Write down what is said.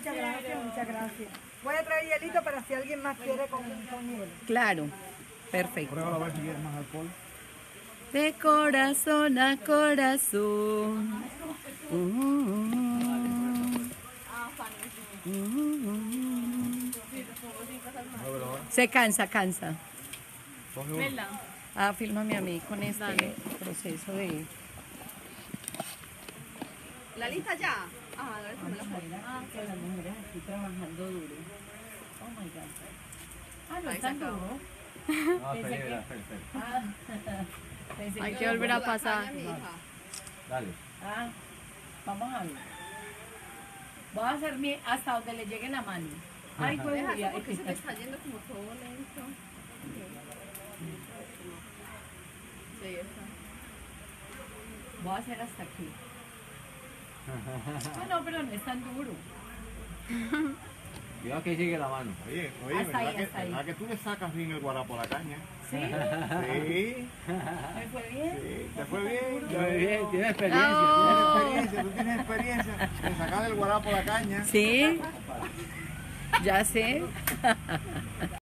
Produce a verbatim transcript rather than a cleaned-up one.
muchas gracias, muchas gracias. Voy a traer hielito para si alguien más quiere con, con hielo. Claro, perfecto. Pruébalo a ver si quieres más alcohol. De corazón a corazón. Uh, uh, uh. Se cansa, cansa. Ah, fírmame a mí con este Dale. proceso de... ¿La lista ya? Ah, a ver si me la puedo. Ah, que las mujeres aquí trabajando duro. Oh my God. Ah, no es tan duro. Ah, Pensé que... espera, espera, espera. Ah, pensé Hay que que volver a pasar. Dale. Ah, vamos a ver. Voy a hacer mi, hasta donde le llegue la mano. Ay, pues Deja voy eso a... porque se te está yendo como todo lento. Sí, eso. Voy a hacer hasta aquí. Ah, no, pero no es tan duro. Cuidado que sigue la mano. Oye, oye, Hasta ¿verdad, ahí, que, hasta ahí. ¿verdad que tú le sacas bien el guarapo a la caña? ¿Sí? Sí. ¿Me fue bien? Sí, te fue bien. Muy bien, tienes experiencia. Tienes experiencia, tú tienes experiencia de sacar el guarapo a la caña. Sí, ya sé.